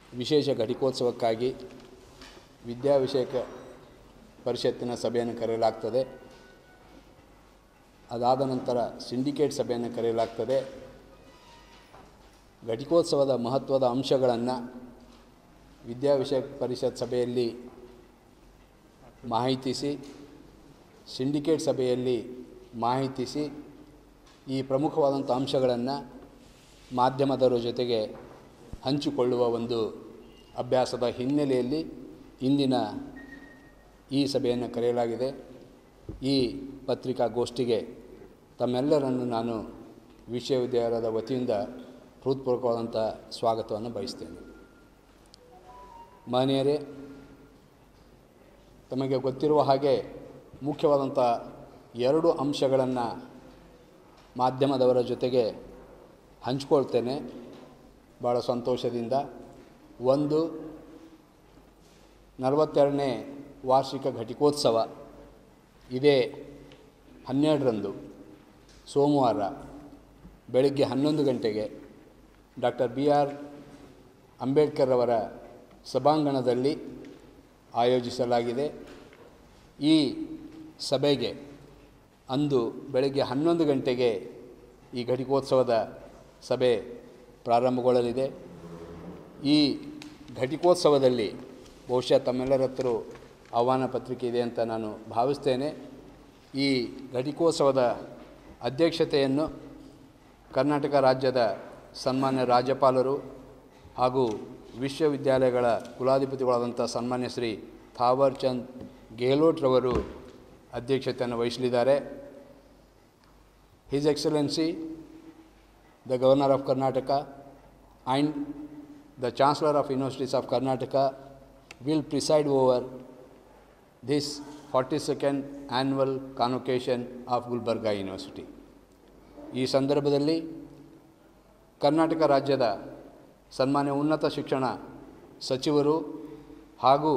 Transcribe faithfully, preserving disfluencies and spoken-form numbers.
ವಿಶೇಷ ಘಟಿಕೋತ್ಸವಕ್ಕಾಗಿ ವಿದ್ಯಾವಿಷಯಕ ಪರಿಷತ್ತಿನ ಸಭೆಯನ್ನು ಕರೆಯಲಾಗ್ತದೆ. ಅದಾದ ನಂತರ ಸಿಂಡಿಕೇಟ್ ಸಭೆಯನ್ನು ಕರೆಯಲಾಗ್ತದೆ. ಘಟಿಕೋತ್ಸವದ ಮಹತ್ವದ ಅಂಶಗಳನ್ನು ವಿದ್ಯಾವಿಷಯಕ ಪರಿಷತ್ ಸಭೆಯಲ್ಲಿ ಮಾಹಿತಿಸಿ, ಸಿಂಡಿಕೇಟ್ ಸಭೆಯಲ್ಲಿ ಮಾಹಿತಿಸಿ, ಈ ಪ್ರಮುಖವಾದಂಥ ಅಂಶಗಳನ್ನು ಮಾಧ್ಯಮದವರ ಜೊತೆಗೆ ಹಂಚಿಕೊಳ್ಳುವ ಒಂದು ಅಭ್ಯಾಸದ ಹಿನ್ನೆಲೆಯಲ್ಲಿ ಇಂದಿನ ಈ ಸಭೆಯನ್ನು ಕರೆಯಲಾಗಿದೆ. ಈ ಪತ್ರಿಕಾಗೋಷ್ಠಿಗೆ ತಮ್ಮೆಲ್ಲರನ್ನು ನಾನು ವಿಶ್ವವಿದ್ಯಾಲಯದ ವತಿಯಿಂದ ಹೃತ್ಪೂರ್ವಕವಾದಂಥ ಸ್ವಾಗತವನ್ನು ಬಯಸ್ತೇನೆ. ಮಾನ್ಯರೇ, ತಮಗೆ ಗೊತ್ತಿರುವ ಹಾಗೆ ಮುಖ್ಯವಾದಂಥ ಎರಡು ಅಂಶಗಳನ್ನು ಮಾಧ್ಯಮದವರ ಜೊತೆಗೆ ಹಂಚ್ಕೊಳ್ತೇನೆ ಭಾಳ ಸಂತೋಷದಿಂದ. ಒಂದು, ನಲವತ್ತೆರಡನೇ ವಾರ್ಷಿಕ ಘಟಿಕೋತ್ಸವ ಇದೇ ಹನ್ನೆರಡರಂದು ಸೋಮವಾರ ಬೆಳಗ್ಗೆ ಹನ್ನೊಂದು ಗಂಟೆಗೆ ಡಾಕ್ಟರ್ ಬಿ ಆರ್ ಅಂಬೇಡ್ಕರ್ ಅವರ ಸಭಾಂಗಣದಲ್ಲಿ ಆಯೋಜಿಸಲಾಗಿದೆ. ಈ ಸಭೆಗೆ ಅಂದು ಬೆಳಗ್ಗೆ ಹನ್ನೊಂದು ಗಂಟೆಗೆ ಈ ಘಟಿಕೋತ್ಸವದ ಸಭೆ ಪ್ರಾರಂಭಗೊಳ್ಳಲಿದೆ. ಈ ಘಟಿಕೋತ್ಸವದಲ್ಲಿ ಬಹುಶಃ ತಮ್ಮೆಲ್ಲರ ಹತ್ರ ಆಹ್ವಾನ ಪತ್ರಿಕೆ ಇದೆ ಅಂತ ನಾನು ಭಾವಿಸ್ತೇನೆ. ಈ ಘಟಿಕೋತ್ಸವದ ಅಧ್ಯಕ್ಷತೆಯನ್ನು ಕರ್ನಾಟಕ ರಾಜ್ಯದ ಸನ್ಮಾನ್ಯ ರಾಜ್ಯಪಾಲರು ಹಾಗೂ ವಿಶ್ವವಿದ್ಯಾಲಯಗಳ ಕುಲಾಧಿಪತಿಗಳಾದಂಥ ಸನ್ಮಾನ್ಯ ಶ್ರೀ ಥಾವರ್ ಚಂದ್ ಗೆಹ್ಲೋಟ್ರವರು ಅಧ್ಯಕ್ಷತೆಯನ್ನು ವಹಿಸಲಿದ್ದಾರೆ. His excellency the governor of Karnataka and the chancellor of universities of Karnataka will preside over this forty-second annual convocation of Gulbarga University. ಈ ಸಂದರ್ಭದಲ್ಲಿ ಕರ್ನಾಟಕ ರಾಜ್ಯದ ಸನ್ಮಾನ್ಯ ಉನ್ನತ ಶಿಕ್ಷಣ ಸಚಿವರು ಹಾಗೂ